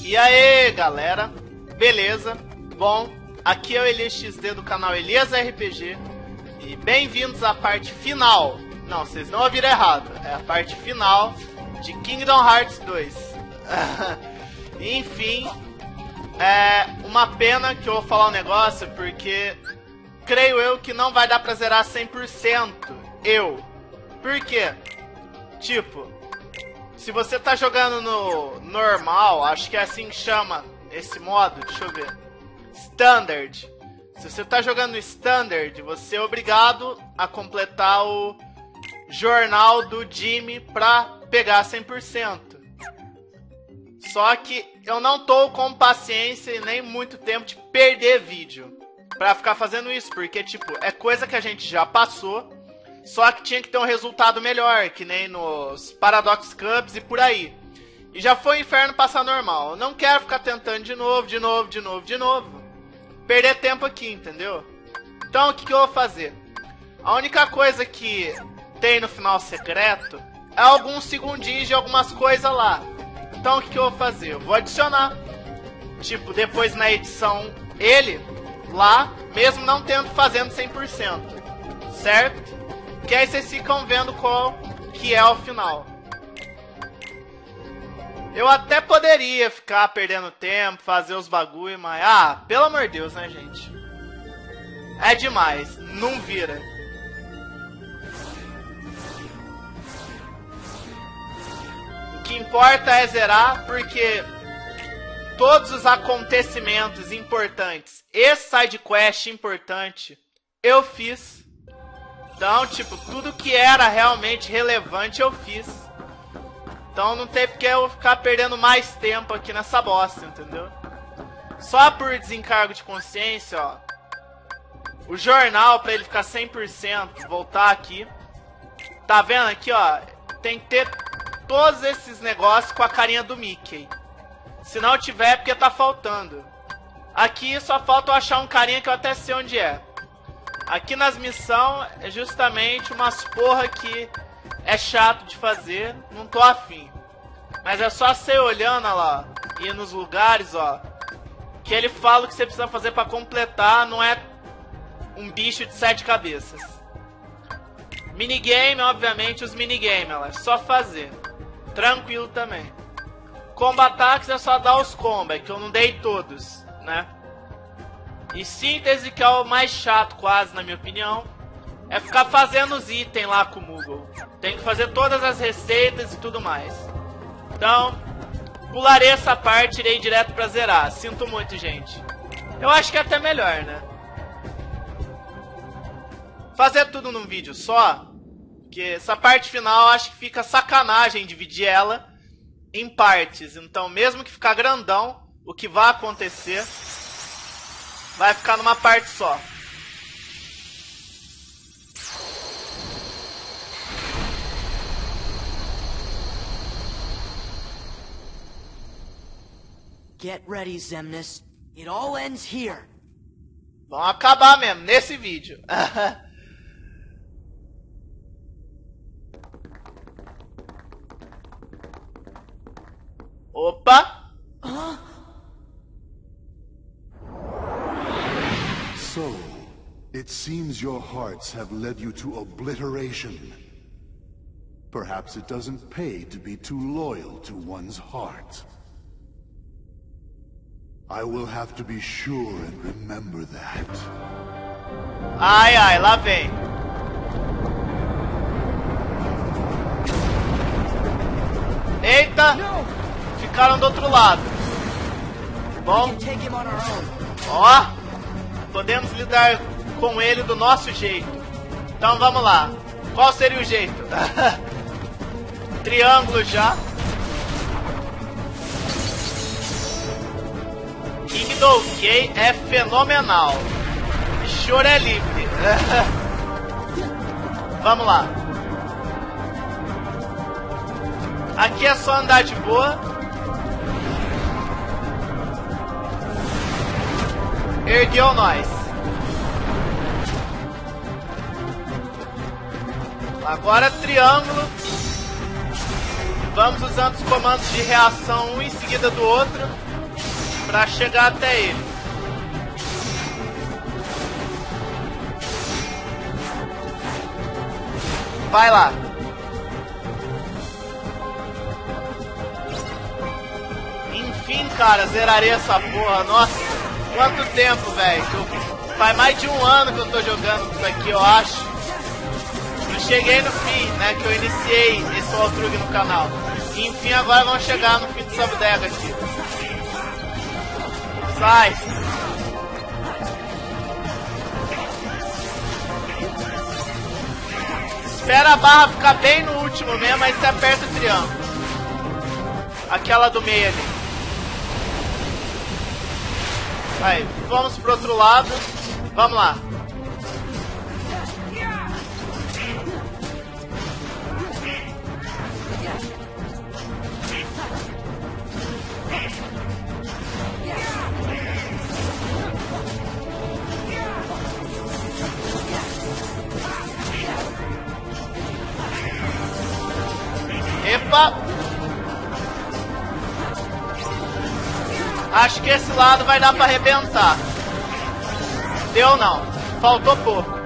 E aí galera, beleza? Bom, aqui é o Elias XD do canal Elias RPG e bem-vindos à parte final. Não, vocês não ouviram errado, é a parte final de Kingdom Hearts 2. Enfim, é uma pena que eu vou falar um negócio porque creio eu que não vai dar pra zerar 100%. Por quê? Tipo, se você tá jogando no normal, acho que é assim que chama esse modo, deixa eu ver, Standard. Se você tá jogando no Standard, você é obrigado a completar o jornal do Jimmy pra pegar 100%. Só que eu não tô com paciência e nem muito tempo de perder vídeo pra ficar fazendo isso, porque tipo, é coisa que a gente já passou. Só que tinha que ter um resultado melhor, que nem nos Paradox Cups e por aí. E já foi um inferno passar normal. Eu não quero ficar tentando de novo. Perder tempo aqui, entendeu? Então o que eu vou fazer? A única coisa que tem no final secreto é alguns segundinhos de algumas coisas lá. Então o que eu vou fazer? Eu vou adicionar. Tipo, depois na edição ele lá, mesmo não tendo fazendo 100%. Certo? Que aí vocês ficam vendo qual que é o final. Eu até poderia ficar perdendo tempo, fazer os bagulho, mas... Ah, pelo amor de Deus, né, gente? É demais. Não vira. O que importa é zerar, porque todos os acontecimentos importantes e side quest importante eu fiz. Então, tipo, tudo que era realmente relevante eu fiz. Então não tem porque eu ficar perdendo mais tempo aqui nessa bosta, entendeu? Só por desencargo de consciência, ó. O jornal, pra ele ficar 100%, voltar aqui. Tá vendo aqui, ó? Tem que ter todos esses negócios com a carinha do Mickey. Se não tiver, é porque tá faltando. Aqui só falta eu achar um carinha que eu até sei onde é. Aqui nas missões é justamente umas porra que é chato de fazer, não tô afim. Mas é só você olhando, ó lá, ir nos lugares, ó, que ele fala o que você precisa fazer pra completar, não é um bicho de 7 cabeças. Minigame, obviamente, os minigames, é só fazer. Tranquilo também. Combo ataques é só dar os combos, é que eu não dei todos, né? E síntese, que é o mais chato quase, na minha opinião, é ficar fazendo os itens lá com o Moogle. Tem que fazer todas as receitas e tudo mais. Então, pularei essa parte e irei direto pra zerar. Sinto muito, gente. Eu acho que é até melhor, né? Fazer tudo num vídeo só, porque essa parte final eu acho que fica sacanagem dividir ela em partes. Então, mesmo que ficar grandão, o que vai acontecer vai ficar numa parte só. Get ready, Xemnas. It all ends here. Vão acabar mesmo, nesse vídeo. Opa! So, it seems your hearts have led you to obliteration. Perhaps it doesn't pay to be too loyal to one's heart. I will have to be sure and remember that. Ai, ai, lá vem. Eita! Ficaram do outro lado. Bom. Ó. Podemos lidar com ele do nosso jeito. Então vamos lá. Qual seria o jeito? Triângulo já. Kingdom Key é fenomenal. Choro é livre. Vamos lá. Aqui é só andar de boa. Ergueu nós. Agora triângulo. Vamos usando os comandos de reação um em seguida do outro. pra chegar até ele. Vai lá. Enfim, cara, zerarei essa porra. Nossa, quanto tempo, velho. Faz mais de 1 ano que eu tô jogando isso aqui, eu acho. Eu cheguei no fim, né, que eu iniciei esse Walkthrough no canal. E, enfim, agora vamos chegar no fim do Subdeck aqui. Sai. Espera a barra ficar bem no último mesmo, aí você aperta o triângulo. Aquela do meio ali. Aí, vamos pro outro lado. Vamos lá. Epa! Acho que esse lado vai dar pra arrebentar. Deu não. Faltou pouco.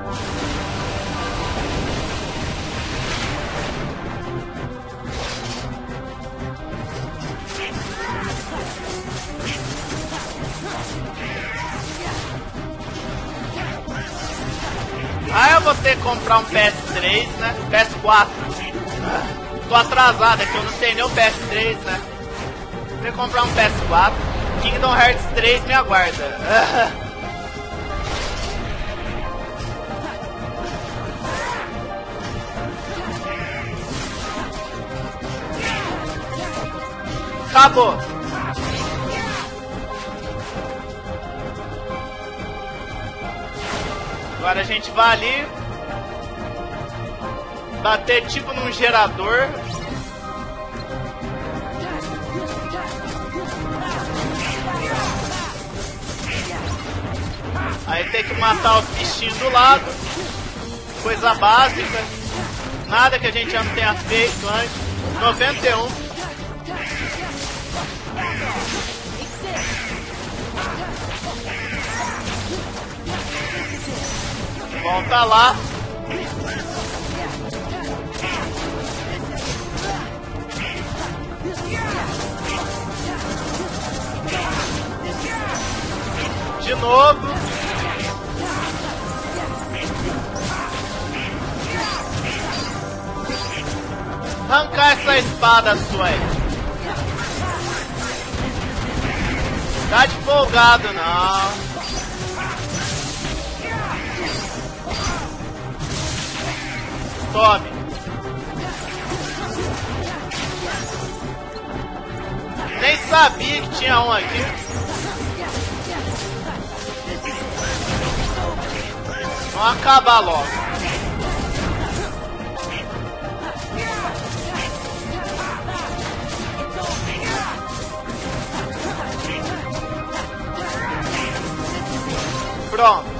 Ah, eu vou ter que comprar um PS3, né? PS4. Tô atrasado aqui, eu não tenho nem o PS3, né? Vou ter que comprar um PS4. Kingdom Hearts 3 me aguarda. Acabou. Agora a gente vai ali bater tipo num gerador. Aí tem que matar os bichinhos do lado. Coisa básica. Nada que a gente já não tenha feito antes. 91. Volta lá. De novo. Arrancar essa espada sua aí. Tá de folgado não. Tome. Nem sabia que tinha um aqui. Vamos acabar logo. Pronto.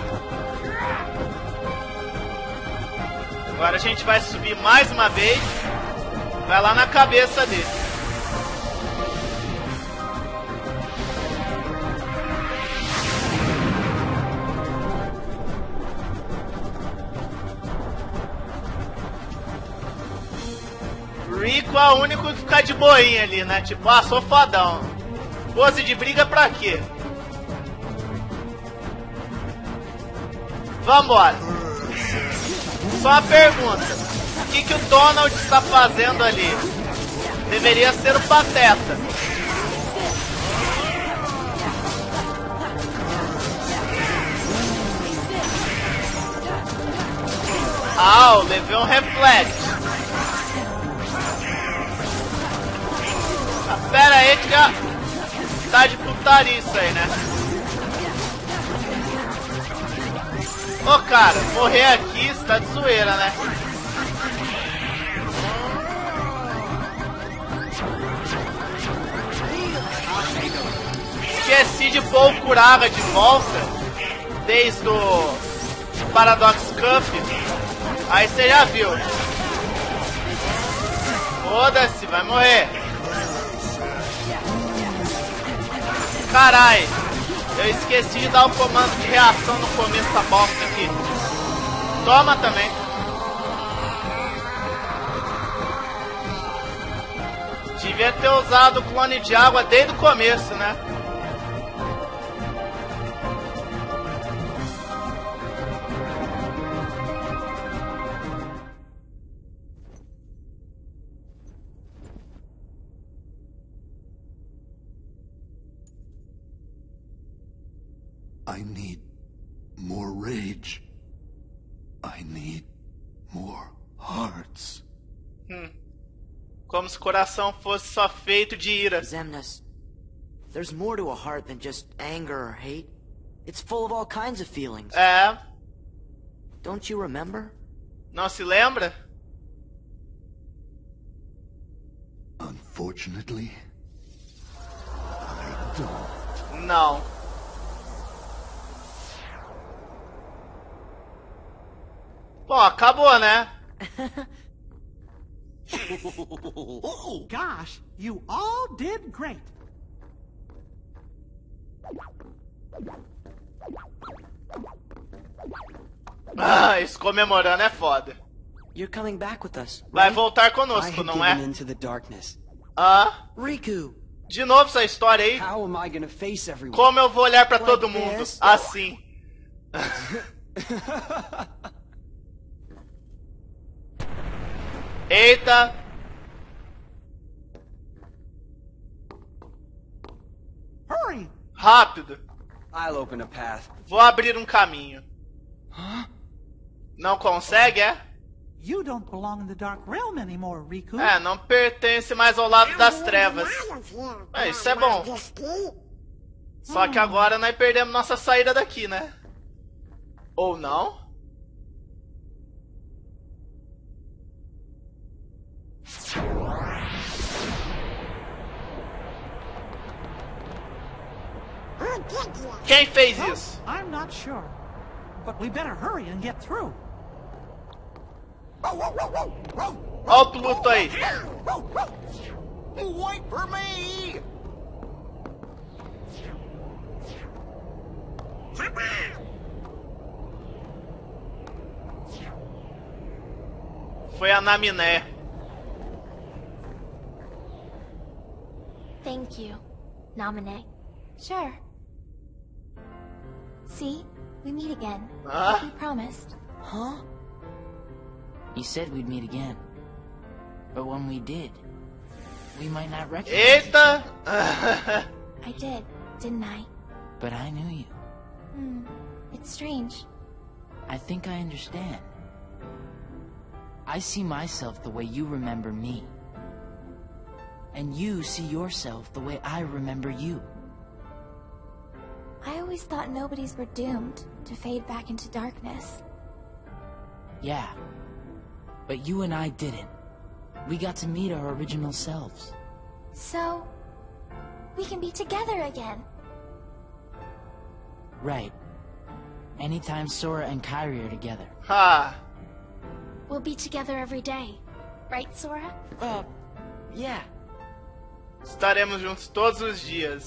Agora a gente vai subir mais uma vez. Vai lá na cabeça dele. Rico é o único que fica de boinha ali, né? Tipo, ah, sou fodão. Pose de briga pra quê? Vambora. Só uma pergunta. O que o Donald está fazendo ali? Deveria ser o Pateta. Ah, eu levei um reflexo. Ah, pera aí que já tá de putaria isso aí, né? Ô cara, morrer aqui, você tá de zoeira, né? Esqueci de pôr o Curaga de volta desde o Paradox Cup. Aí você já viu. Foda-se, vai morrer. Carai, eu esqueci de dar o comando de reação no começo da bosta aqui. Toma também. Devia ter usado o clone de água desde o começo, né? I need more rage. I need more hearts. Como se o coração fosse só feito de ira. Xemnas, there's more to a heart than just anger or hate. It's full of all kinds of feelings. É. Don't you remember? Não se lembra? Unfortunately, I don't. Não. Bom, acabou, né? Gosh, you all did great. Ah, isso comemorando é foda. You're coming back with us, Vai right? voltar I conosco, had não é? given into the darkness. Ah, Riku! de novo essa história aí? How am I gonna face everyone? Como eu vou olhar pra todo Like mundo this? assim? Eita! Hurry! Rápido! I'll open a path. Vou abrir um caminho. Não consegue, é? You don't belong in the Dark Realm anymore, Riku. É, não pertence mais ao lado das trevas. É, isso é bom. Só que agora nós perdemos nossa saída daqui, né? Ou não? Quem fez isso? I'm not sure. But we better hurry and get through. Ó o Pluto aí. Wait for me! Foi a Naminé. Thank you, Naminé. Sure. See? We meet again. Huh? Like we promised. Huh? You said we'd meet again. But when we did, we might not recognize each other. Eita! I did, didn't I? But I knew you. It's strange. I think I understand. I see myself the way you remember me. And you see yourself the way I remember you. I always thought nobodies were doomed to fade back into darkness. Yeah. But you and I didn't. We got to meet our original selves. So, we can be together again. Right. Anytime Sora and Kairi are together. Ha! We'll be together every day. Right, Sora? Yeah. Estaremos juntos todos os dias.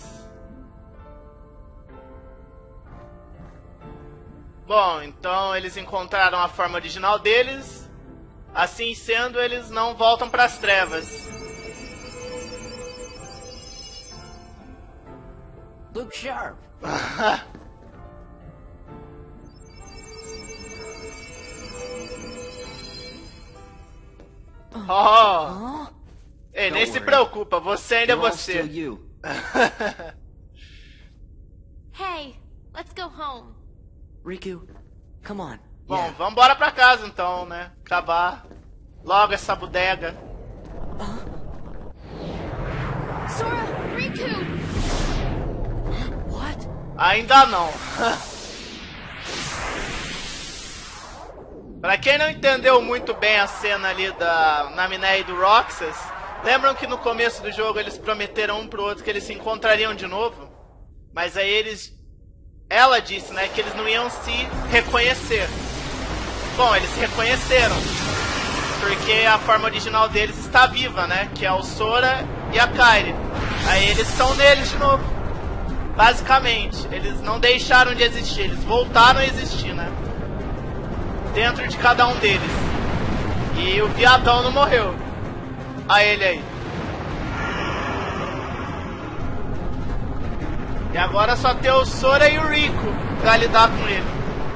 Bom, então eles encontraram a forma original deles. Assim sendo, eles não voltam para as trevas. Look sharp. Oh! Huh? Ei, nem Don't se worry. preocupa, você ainda é You're all still você. you. Hey, let's go home. Riku, come on. Bom, Yeah. vamos embora pra casa então, né? Acabar logo essa bodega. Sora, Riku! What? Ainda não. Pra quem não entendeu muito bem a cena ali da Naminé e do Roxas, lembram que no começo do jogo eles prometeram um pro outro que eles se encontrariam de novo? Mas aí ela disse, né, que eles não iam se reconhecer. Bom, eles se reconheceram, porque a forma original deles está viva, né, que é o Sora e a Kairi. Aí eles estão neles de novo. Basicamente, eles não deixaram de existir, eles voltaram a existir, né? Dentro de cada um deles. E o viadão não morreu. Olha ele aí. E agora só tem o Sora e o Rico pra lidar com ele.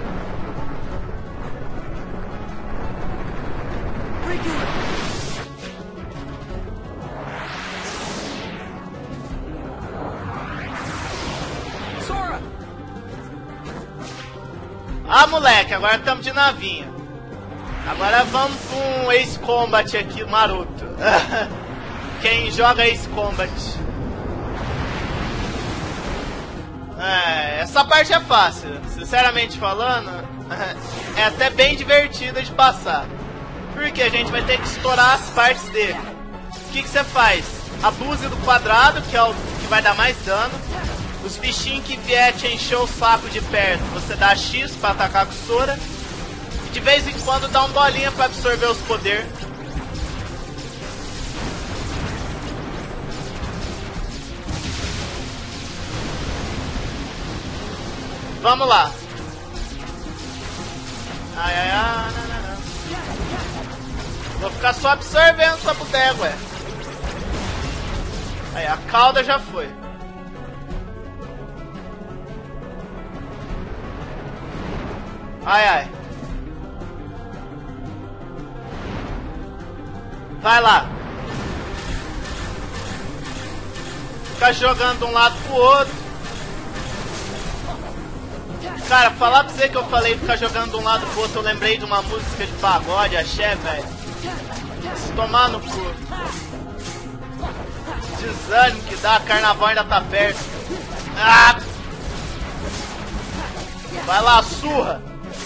Sora! Ah, moleque, agora estamos de navinha. Agora vamos com um Ace Combat aqui, maroto. Quem joga Ace Combat? Essa parte é fácil. Sinceramente falando, é até bem divertida de passar. Porque a gente vai ter que estourar as partes dele. O que você faz? Abuse do quadrado, que é o que vai dar mais dano. Os bichinhos que vier te encher o saco de perto, você dá X pra atacar com o Sora. E de vez em quando dá um bolinha pra absorver os poderes. Vamos lá. Ai, ai, ai, não, não, não. Vou ficar só absorvendo essa bodega, ué. Aí, a cauda já foi. Ai, ai. Vai lá. Ficar jogando de um lado pro outro. Cara, falar pra você que eu falei ficar jogando de um lado pro outro, eu lembrei de uma música de pagode, axé, velho. Se tomar no cu. Desânimo que dá, carnaval ainda tá perto. Ah! Vai lá, surra!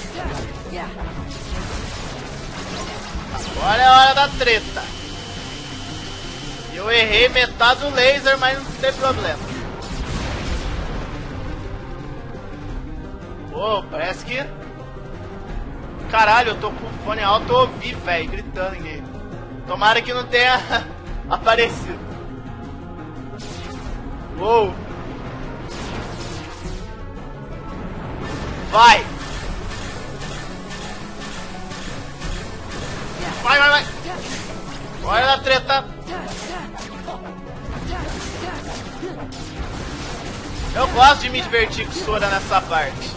Agora é a hora da treta. Eu errei metade do laser, mas não tem problema. Pô, parece que... Caralho, eu tô com o fone alto, eu ouvi, velho, gritando em ele. Tomara que não tenha aparecido. Uou. Vai. Vai, vai, vai. Hora da treta. Eu gosto de me divertir com o Sora nessa parte.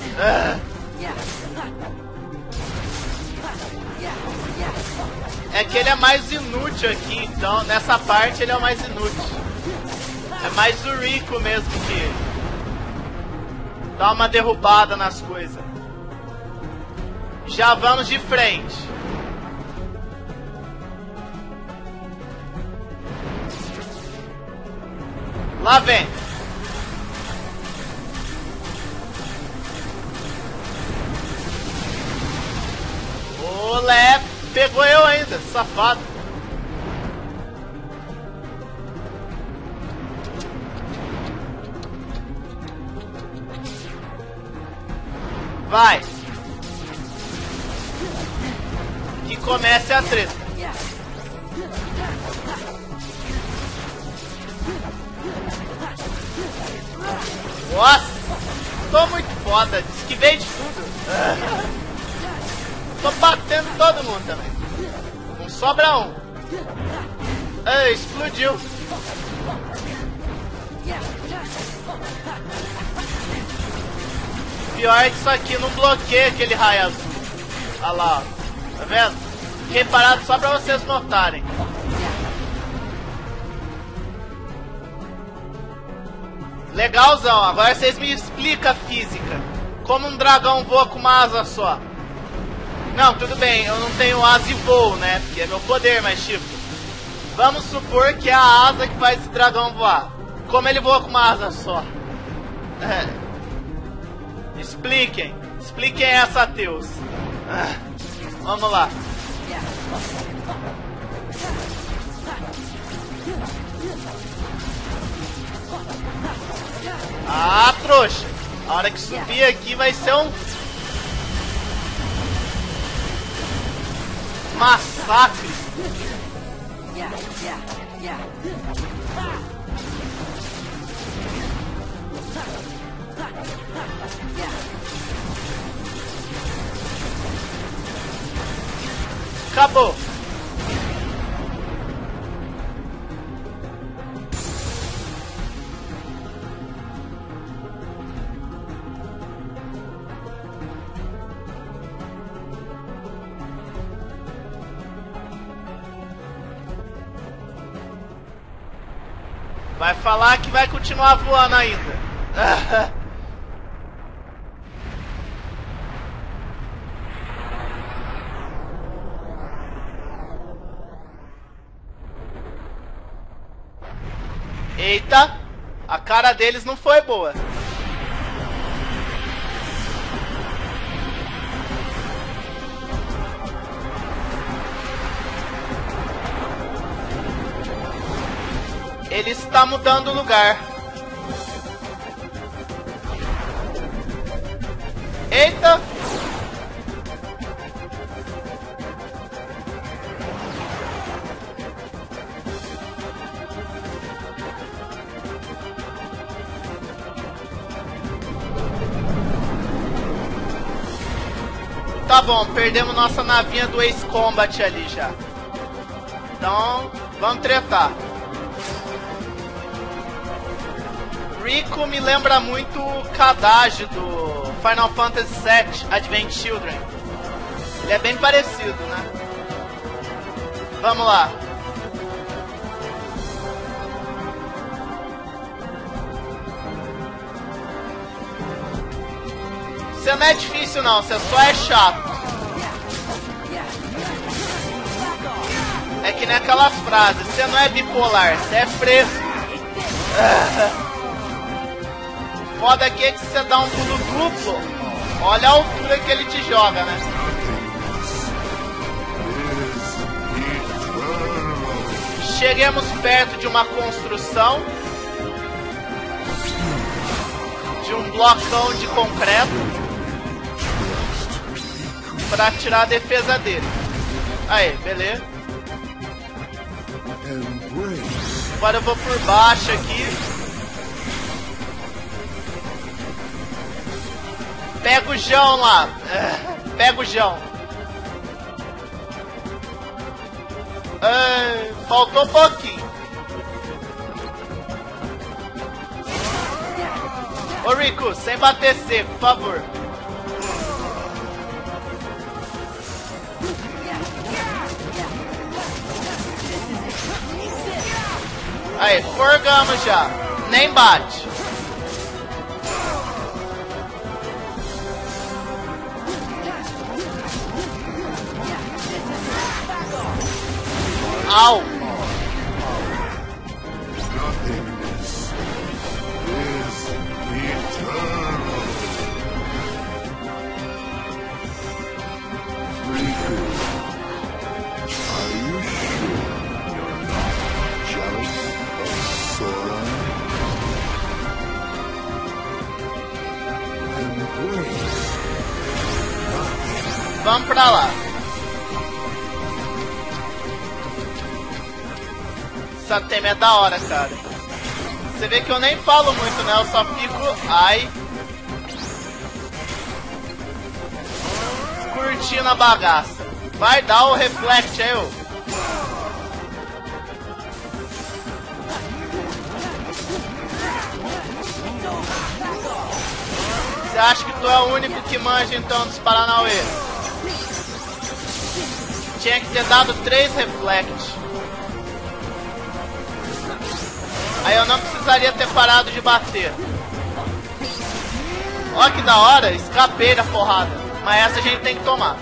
É que ele é mais inútil aqui, então nessa parte ele é o mais inútil. É mais o Rico mesmo que dá uma derrubada nas coisas. Já vamos de frente. Lá vem. Olé, pegou eu ainda, safado. Vai. Que comece a treta. Nossa, tô muito foda, esquivei de tudo. Tô batendo todo mundo também. Não sobra um. Ei, explodiu. Pior é que isso aqui não bloqueia aquele raio azul. Olha lá, ó. Tá vendo? Fiquei parado só pra vocês notarem. Legalzão, agora vocês me explicam a física. Como um dragão voa com uma asa só. Não, tudo bem, eu não tenho asa e voo, né? Porque é meu poder, mas tipo... Vamos supor que é a asa que faz esse dragão voar. Como ele voa com uma asa só? Expliquem. Expliquem essa, ateus. Vamos lá. Ah, trouxa. A hora que subir aqui vai ser um... massacre. Acabou. Vai falar que vai continuar voando ainda. Eita, a cara deles não foi boa. Ele está mudando o lugar. Eita! Tá bom, perdemos nossa navinha do Ace Combat ali já. Então, vamos tretar. Rico me lembra muito o Kadage do Final Fantasy VII Advent Children. Ele é bem parecido, né? Vamos lá. Você não é difícil não, você só é chato. É que nem aquelas frases, você não é bipolar, você é fresco. Foda aqui é que você dá um pulo duplo, olha a altura que ele te joga, né? Chegamos perto de uma construção, de um blocão de concreto, para tirar a defesa dele. Aí, beleza. Agora eu vou por baixo aqui. Pega o Jão lá. Pega o Jão. Faltou um pouquinho. Ô Rico, sem bater seco, por favor. Aí, forgamos já. Nem bate. Au! Vamos pra lá. Essa tema é da hora, cara. Você vê que eu nem falo muito, né? Eu só fico... Ai... curtindo a bagaça. Vai dar o reflect aí, ô. Você acha que tu é o único que manja, então, dos Paranauê? Tinha que ter dado 3 reflect. Aí eu não precisaria ter parado de bater. Ó que da hora, escapei da porrada. Mas essa a gente tem que tomar.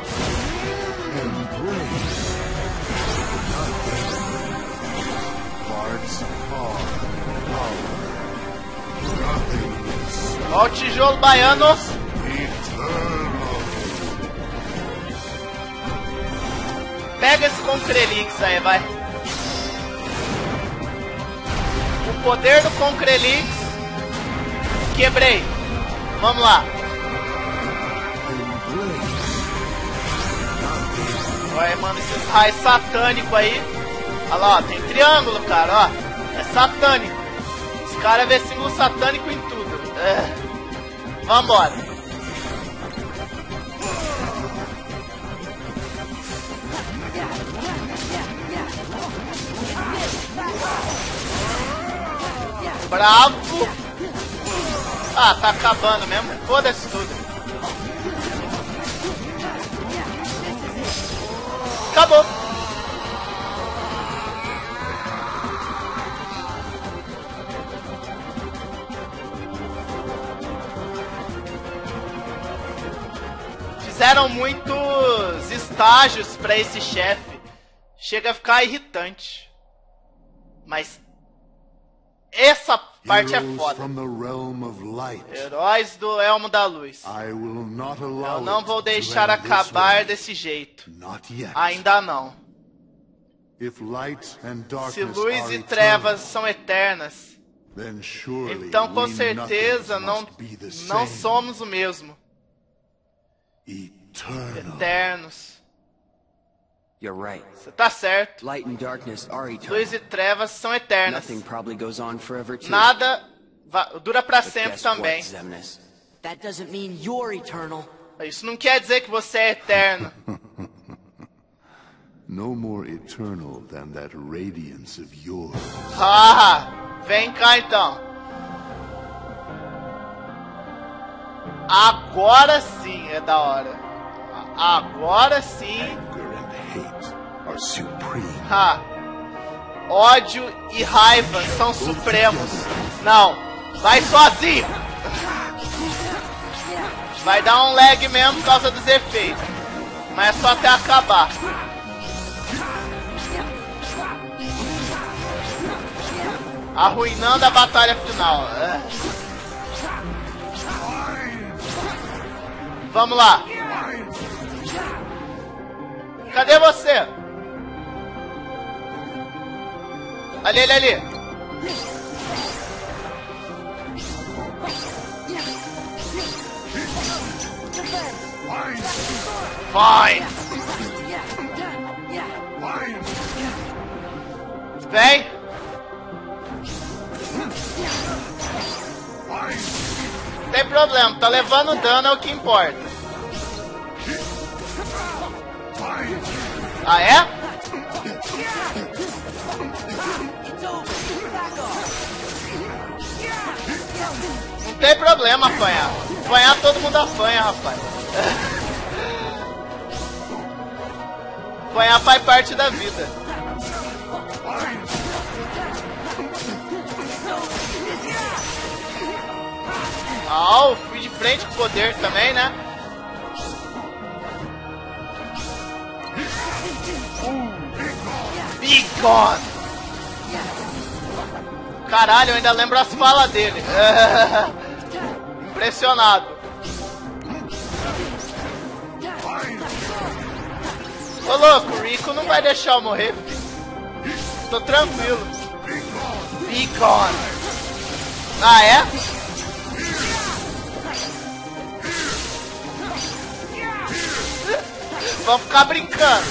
Ó o tijolo baiano. Pega esse Concrelix aí, vai. O poder do Concrelix. Quebrei. Vamos lá. Olha, mano, esses raios satânicos aí. Olha lá, ó, tem triângulo, cara, ó. É satânico. Os caras vê símbolo satânico em tudo. Vambora. Bravo. Ah, tá acabando mesmo. Foda-se tudo. Acabou. Fizeram muitos estágios pra esse chefe. Chega a ficar irritante. Mas essa parte é foda. Heróis do Elmo da Luz. Eu não vou deixar acabar desse jeito. Ainda não. Se luz e trevas são eternas, então com certeza não somos o mesmo. Eternos. You're right. Você tá certo. Light and darkness are eternal. Luz e trevas são eternas. Nothing probably goes on forever too. Nada dura pra But sempre guess também. what, Xemnas? That doesn't mean you're eternal. Isso não quer dizer que você é eterno. No more eternal than that radiance of yours. Ah, vem cá então. Agora sim é da hora. Agora sim. Anger and hate are supreme. Ha. Ódio e raiva são supremos. Não, vai sozinho. Vai dar um lag mesmo por causa dos efeitos. Mas é só até acabar. Arruinando a batalha final. Vamos lá. Cadê você? Ali, ele ali. Vai. Vem. Não tem problema, tá levando dano é o que importa. Ah, é? Não tem problema apanhar. Apanhar todo mundo apanha, rapaz. Apanhar faz parte da vida. Ah, fui de frente com o poder também, né? Be gone! Caralho, eu ainda lembro as falas dele. Impressionado. Ô louco, o Rico não vai deixar eu morrer, filho. Tô tranquilo. Be gone! Ah, é? Vamos ficar brincando.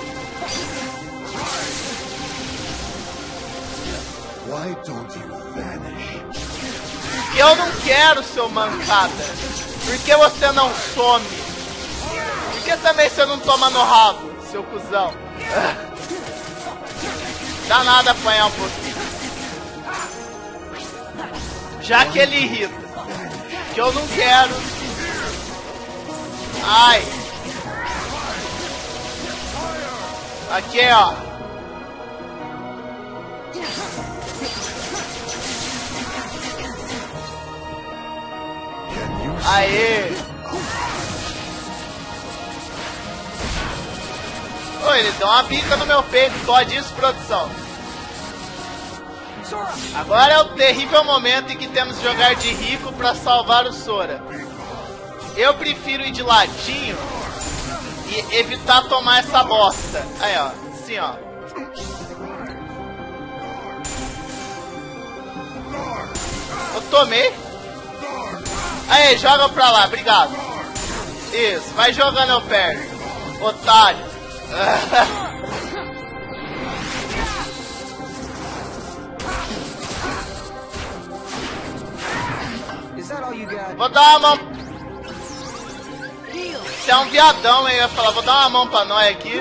Why don't you vanish? Porque eu não quero, seu mancada. Por que você não some? Por que também você não toma no rabo, seu cuzão? Dá nada apanhar um pouquinho. Já que ele irrita. Que eu não quero. Ai. Aqui, ó. Aê. Ô, ele deu uma bica no meu peito. Só disso, produção. Agora é o terrível momento em que temos de jogar de rico pra salvar o Sora. Eu prefiro ir de ladinho e evitar tomar essa bosta. Aí, ó. Assim, ó. Eu tomei. Aí, joga pra lá. Obrigado. Isso. Vai jogando eu perto. Otário. Vou dar uma mão. Você é um viadão, hein? Eu ia falar, vou dar uma mão pra nós aqui.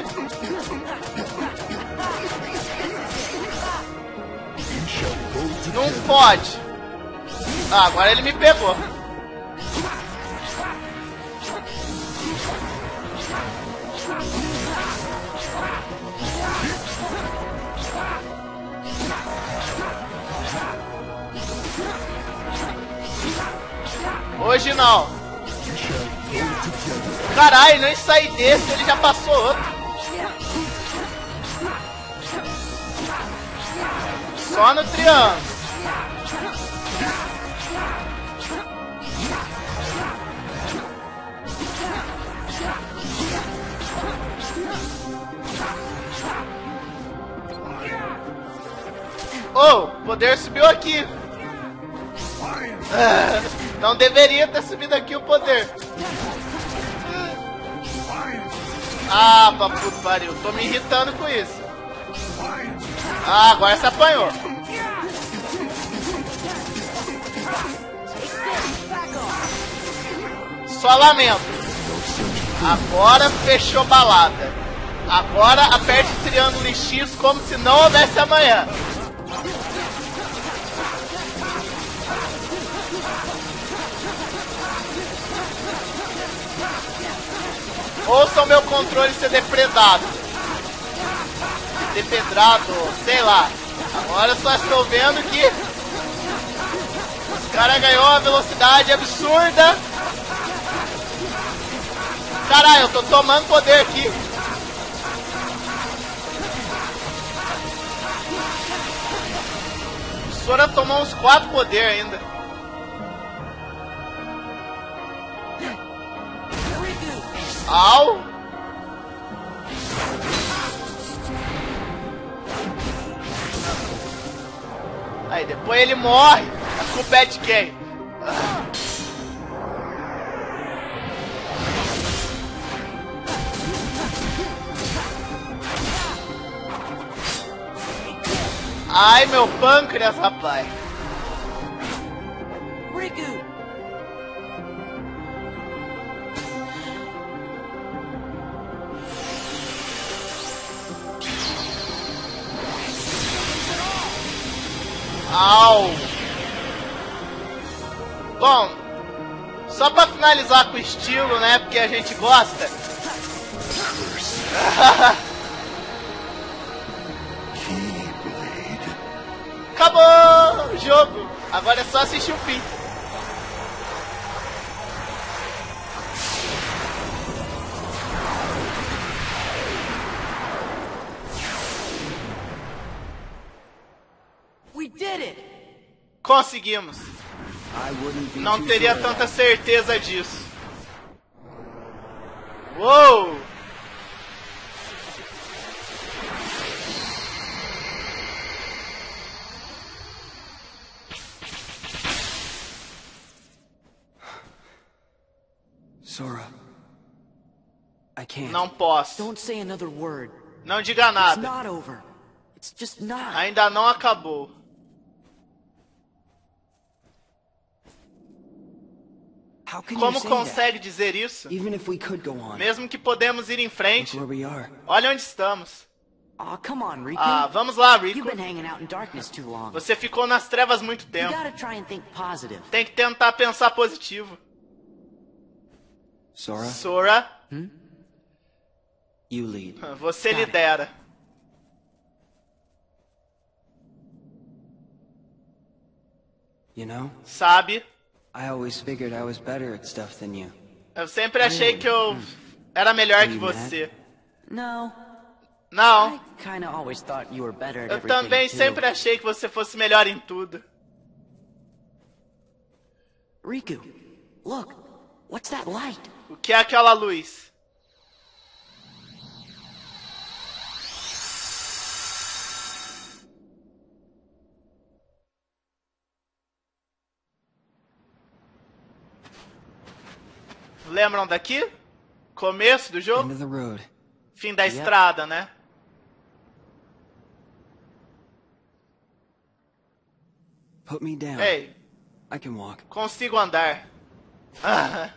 Não pode. Ah, agora ele me pegou. Hoje não. Caralho, nem saí desse, ele já passou outro. Só no triângulo. Oh, o poder subiu aqui. Não deveria ter subido aqui o poder. Ah, pra puto pariu. Tô me irritando com isso. Ah, agora você apanhou. Só lamento. Agora fechou balada. Agora aperte o triângulo X como se não houvesse amanhã. Ouçam meu controle ser depredado. Depedrado, sei lá. Agora eu só estou vendo que os caras ganhou uma velocidade absurda. Caralho, eu tô tomando poder aqui. O Sora tomou uns 4 poderes ainda. Au! Aí depois ele morre. A culpa é de quem? Ai, meu pâncreas, rapaz. Riku! Au! Bom, só pra finalizar com estilo, né? Porque a gente gosta. Acabou o jogo. Agora é só assistir o fim. We did it! Conseguimos. Não teria tanta certeza disso. Uou! Sora, I can't. Não posso. Don't say another word. Não diga It's nada. not over. It's just not. Ainda não acabou. How can Como you say consegue dizer isso? that? Even if we could go on, Mesmo que podemos ir em look frente. where we are. Olha onde estamos. Aw, come on, Riku. Ah, vamos lá, You've Rico. been hanging out in darkness too long. Você ficou nas trevas muito You tempo. gotta try and think positive. Tem que tentar pensar positivo. Sora, Sora, you lead. você lidera. You know, Sabe? I always figured I was better at stuff than you. Eu sempre achei que eu era melhor que você. No, Não, I kinda always thought you were better at eu everything também too. sempre achei que você fosse melhor em tudo. Riku, look. What's that light? O que é aquela luz? Lembram daqui? Começo do End jogo? of the road. Fim da estrada, né? Put me down. Ei, I can walk. consigo andar. Ah.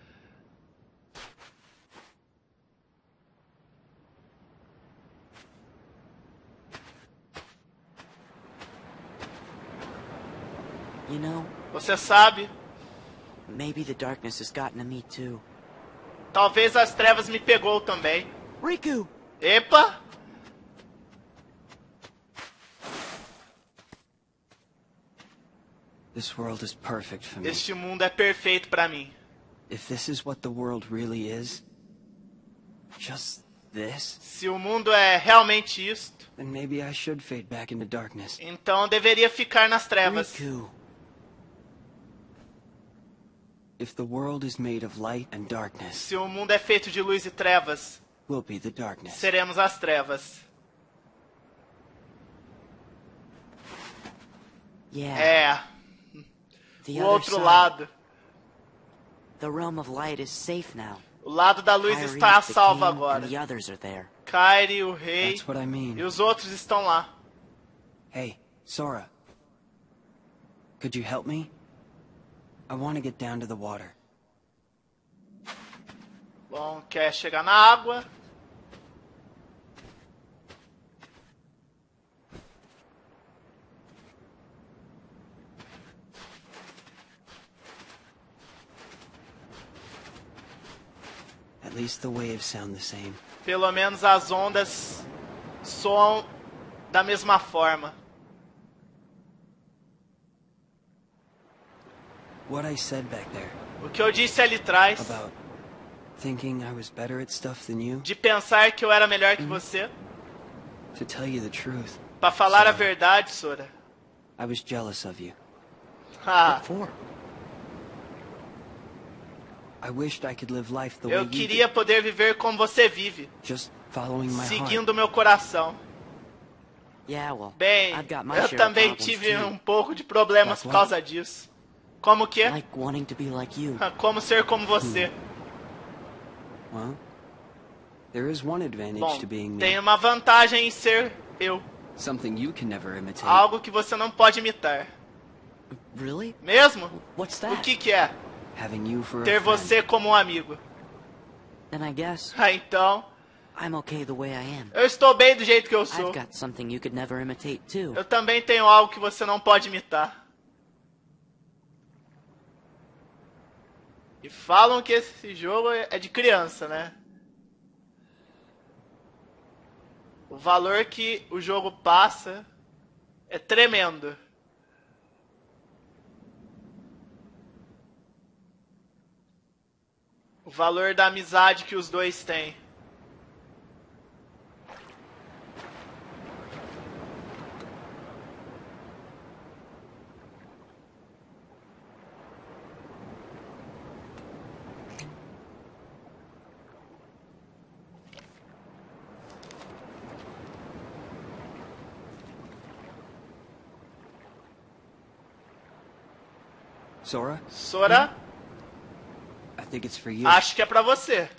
You know, Você sabe, maybe the darkness has gotten to me too. talvez as trevas me pegou também. Riku! Epa! This world is perfect for me. Este mundo é perfeito pra mim. If this is what the world really is, just this, Se o mundo é realmente isto, then maybe I should fade back into darkness. então eu deveria ficar nas trevas. Riku! If the world is made of light and darkness, Se o mundo é feito de luz e trevas, we'll be the darkness. seremos as trevas. Yeah, É, the o other outro side. lado. The realm of light is safe now. O lado da luz Kairi, está a the salvo king, agora. and the others are there. Kairi, o rei That's what I mean. e os outros estão lá. Hey, Sora. Could you help me? I want to get down to the water. Bom, quer chegar na água. At least the waves sound the same. Pelo menos as ondas soam da mesma forma. What I said back there O que eu disse ali atrás, about thinking I was better at stuff than you, de pensar que eu era melhor que você, to tell you the truth, pra falar a Sora, verdade, Sora. I was jealous of you. Ah, For? I wished I could live life the way eu you queria poder viver como você vive, did, just following my heart. seguindo o meu coração. Yeah, well, Bem, I've got my eu share of também problems tive too. um pouco de problemas Like por what? causa disso. Como que? Like wanting to be like you. Como ser como você. Well, there is one advantage Bom, to being me. tem uma vantagem em ser eu. Something you can never imitate. Algo que você não pode imitar. Really? Mesmo? What's O that? que é? Having you for Ter a friend. você como um amigo. Then I guess Ah, então, I'm okay the way I am. eu estou bem do jeito que eu sou. I've got something you could never imitate too. Eu também tenho algo que você não pode imitar. E falam que esse jogo é de criança, né? O valor que o jogo passa é tremendo. O valor da amizade que os dois têm. Sora, Sora, I think it's for you. acho que é pra você.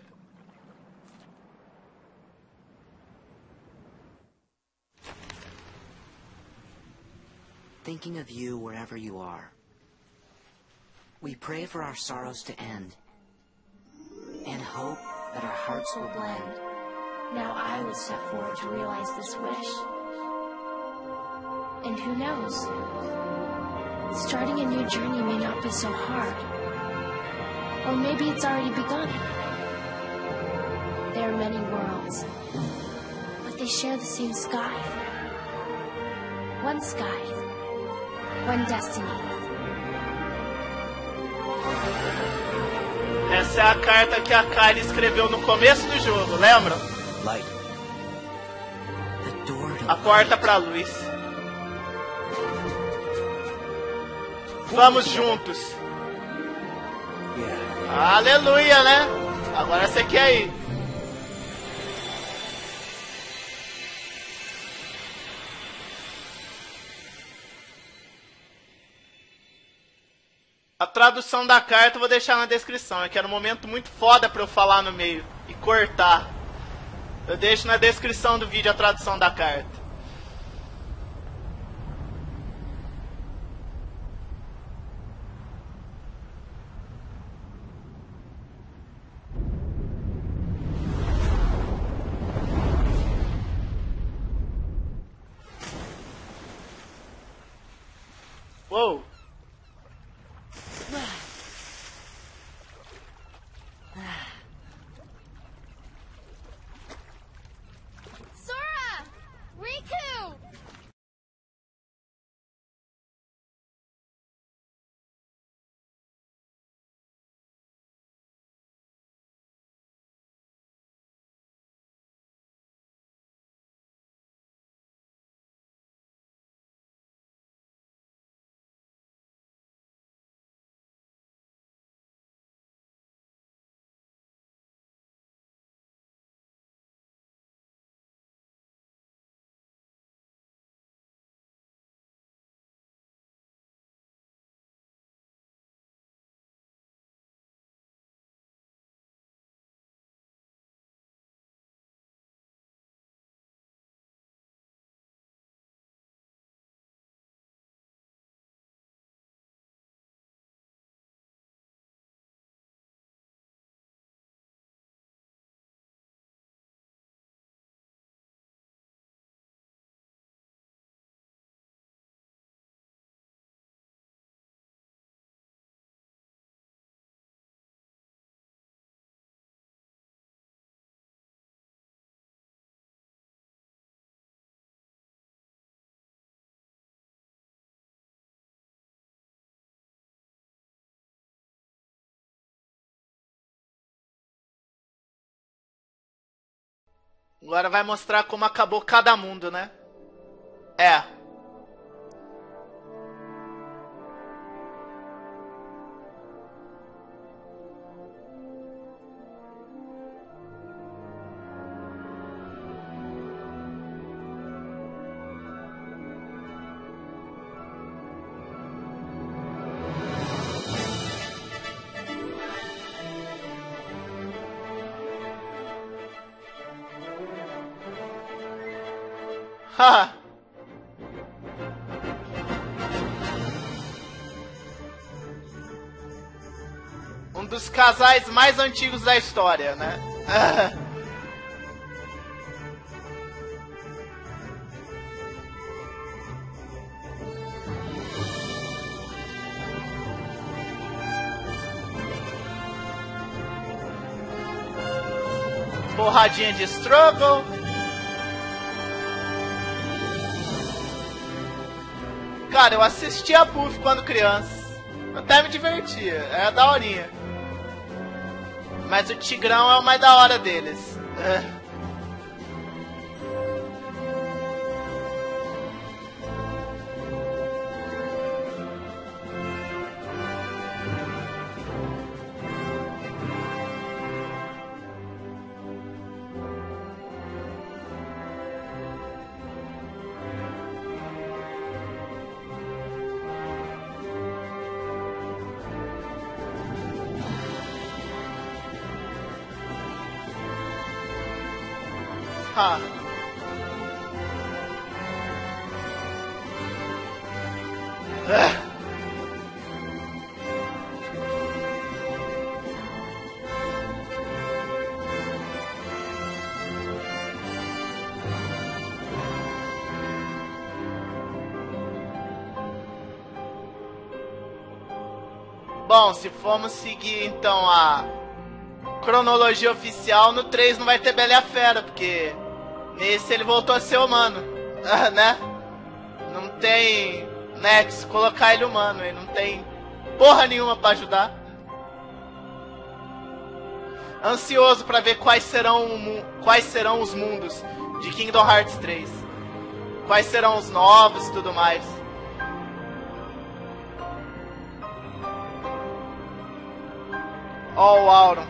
Thinking of you wherever you are. We pray for our sorrows to end. And hope that our hearts will blend. Now I would step forward to realize this wish. And who knows? Starting a new journey may not be so hard. Or maybe it's already begun. There are many worlds, but they share the same sky. One sky, one destiny. Essa é a carta que a Kairi escreveu no começo do jogo, lembra? Light. The door to A porta pra luz. Vamos juntos. Yeah. Aleluia, né? Agora você quer ir. A tradução da carta eu vou deixar na descrição. É que era um momento muito foda pra eu falar no meio e cortar. Eu deixo na descrição do vídeo a tradução da carta. Uou. Sora! Riku! Agora vai mostrar como acabou cada mundo, né? É. Haha. Um dos casais mais antigos da história, né? Porradinha de struggle. Cara, eu assisti a Puff quando criança. Até me divertia, era daorinha. Mas o Tigrão é o mais da hora deles. Ha. Bom, se formos seguir então a cronologia oficial, no 3 não vai ter Bela e a Fera, porque nesse ele voltou a ser humano, né? Não tem nexo colocar ele humano, ele não tem porra nenhuma pra ajudar. Ansioso pra ver quais serão os mundos de Kingdom Hearts 3. Quais serão os novos e tudo mais. Ó, o Auron.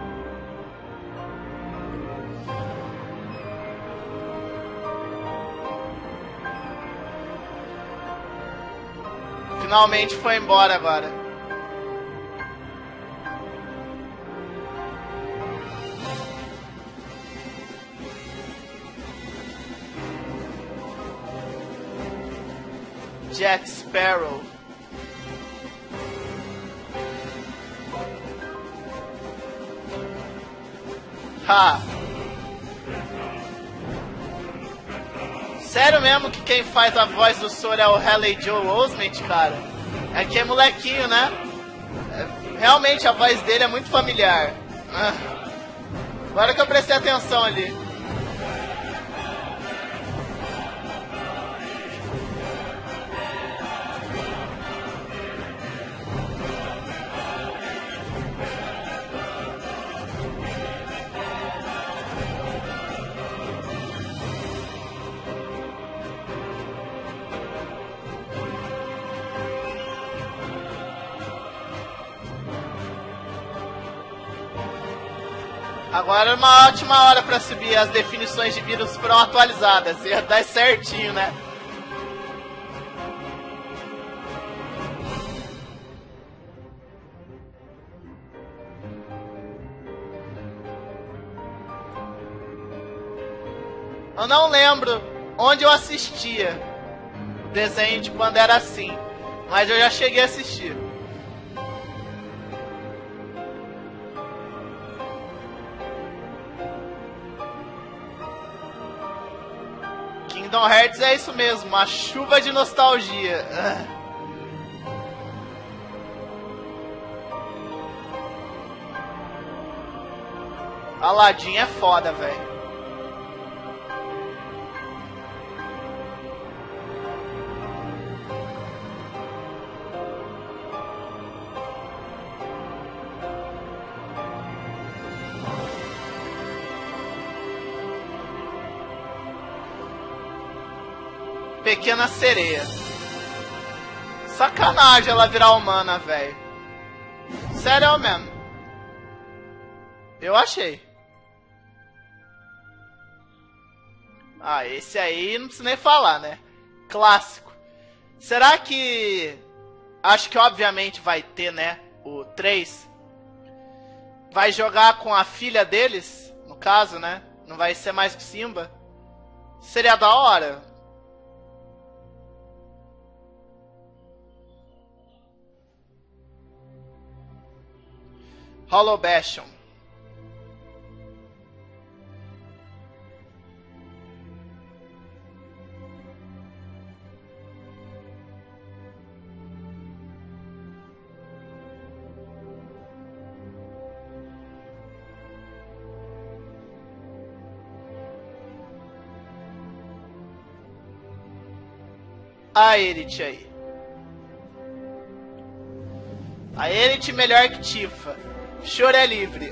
Finalmente foi embora agora. Jack Sparrow. Ha! Sério mesmo que quem faz a voz do Sora é o Haley Joel Osment, cara? É que é molequinho, né? Realmente a voz dele é muito familiar. Agora que eu prestei atenção ali. Agora é uma ótima hora pra subir. As definições de vírus foram atualizadas. Ia dar certinho, né? Eu não lembro onde eu assistia desenho de quando era assim, mas eu já cheguei a assistir. Kingdom Hearts é isso mesmo, uma chuva de nostalgia. Aladdin é foda, velho. Pequena Sereia. Sacanagem ela virar humana, velho. Sério mesmo. Eu achei. Ah, esse aí não precisa nem falar, né? Clássico. Será que... Acho que obviamente vai ter, né? O 3. Vai jogar com a filha deles, no caso, né? Não vai ser mais com Simba. Seria da hora. Hollow Bastion. A Aerith aí. A Aerith melhor que Tifa. Choro é livre.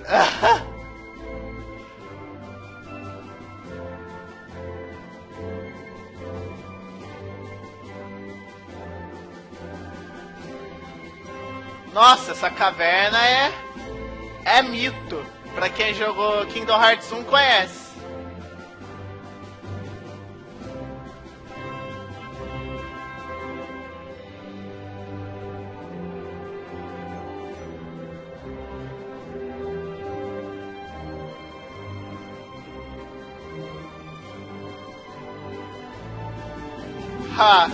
Nossa, essa caverna é mito. Pra quem jogou Kingdom Hearts 1 conhece. Ha.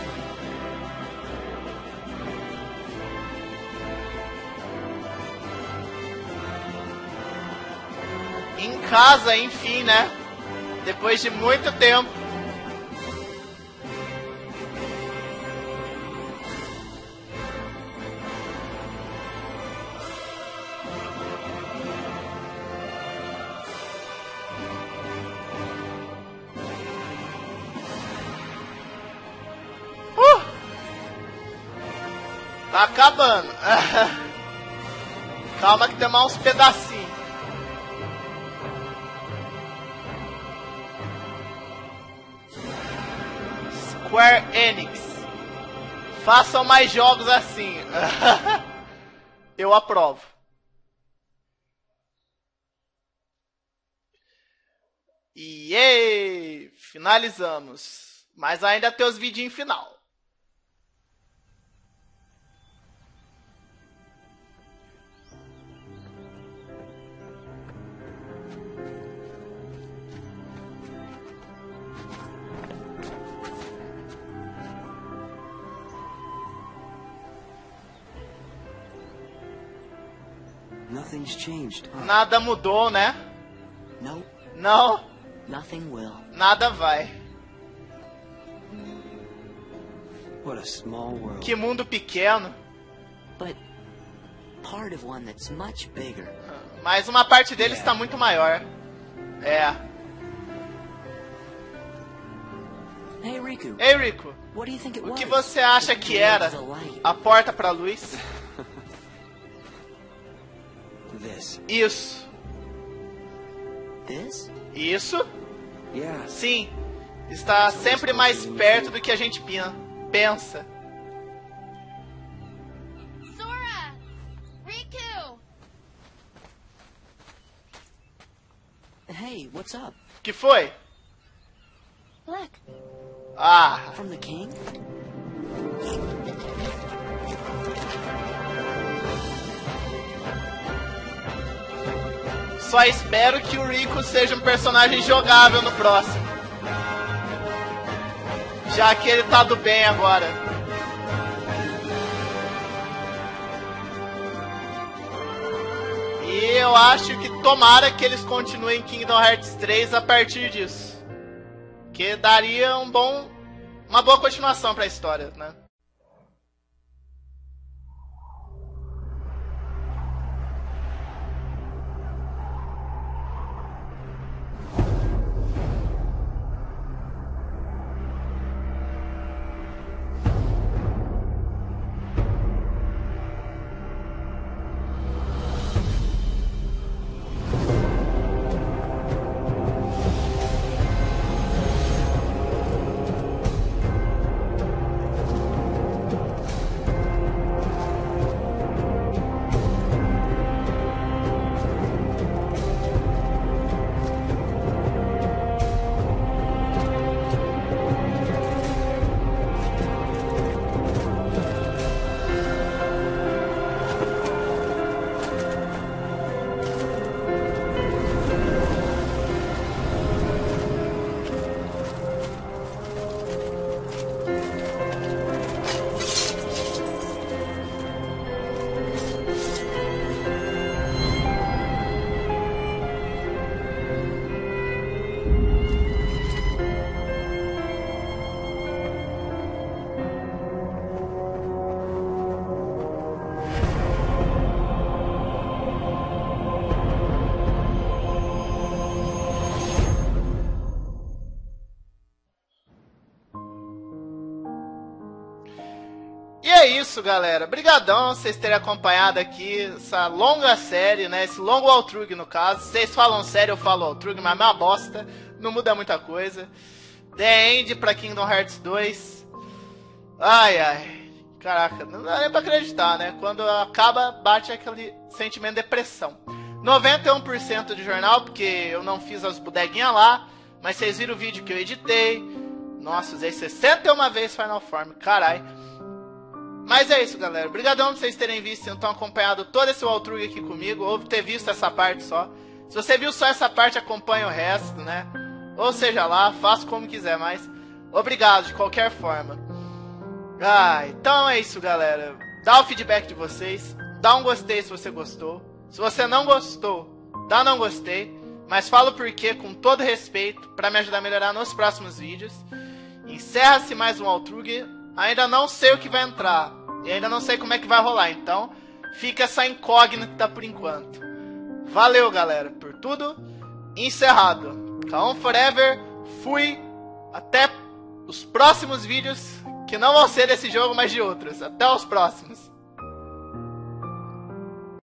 Em casa, enfim, né? Depois de muito tempo. Tá acabando. Calma que tem mais uns pedacinhos. Square Enix. Façam mais jogos assim. Eu aprovo. E finalizamos. Mas ainda tem os vidinhos final. Nothing's changed. Huh? Nada mudou, né? No, Não, nothing will. nada vai. What a small world. Que mundo pequeno. But part of one that's much bigger. Mas uma parte dele está muito maior. É. Hey, Riku. Ei, Rico. What do you think it O was? que você acha que era a porta para a luz? This. Isso. This? Isso? Yeah. Sim. Está sempre mais perto do que a gente pensa. Sora! Riku! Hey, what's up? Que foi? Look, Ah, From the king? só espero que o Rico seja um personagem jogável no próximo. Já que ele tá do bem agora. E eu acho que tomara que eles continuem Kingdom Hearts 3 a partir disso. Que daria uma boa continuação pra história, né? E é isso, galera. Brigadão vocês terem acompanhado aqui essa longa série, né? Esse longo Waltrug, no caso. Vocês falam sério, eu falo Waltrug, mas é uma bosta. Não muda muita coisa. The End pra Kingdom Hearts 2. Ai, ai. Caraca, não dá nem pra acreditar, né? Quando acaba, bate aquele sentimento de depressão. 91% de jornal, porque eu não fiz as bodeguinhas lá. Mas vocês viram o vídeo que eu editei. Nossa, usei 61 vezes Final Form. Carai. Mas é isso, galera. Obrigadão por vocês terem visto, então acompanhado todo esse Waltrug aqui comigo, ou ter visto essa parte só. Se você viu só essa parte, acompanha o resto, né? Ou seja lá, faça como quiser, mas obrigado de qualquer forma. Então é isso, galera. Dá o feedback de vocês, dá um gostei se você gostou. Se você não gostou, dá não gostei, mas fala o porquê com todo respeito para me ajudar a melhorar nos próximos vídeos. Encerra-se mais um Waltrug. Ainda não sei o que vai entrar. E ainda não sei como é que vai rolar. Então, fica essa incógnita por enquanto. Valeu, galera, por tudo. Encerrado. Kaon Forever. Fui. Até os próximos vídeos. Que não vão ser desse jogo, mas de outros. Até os próximos.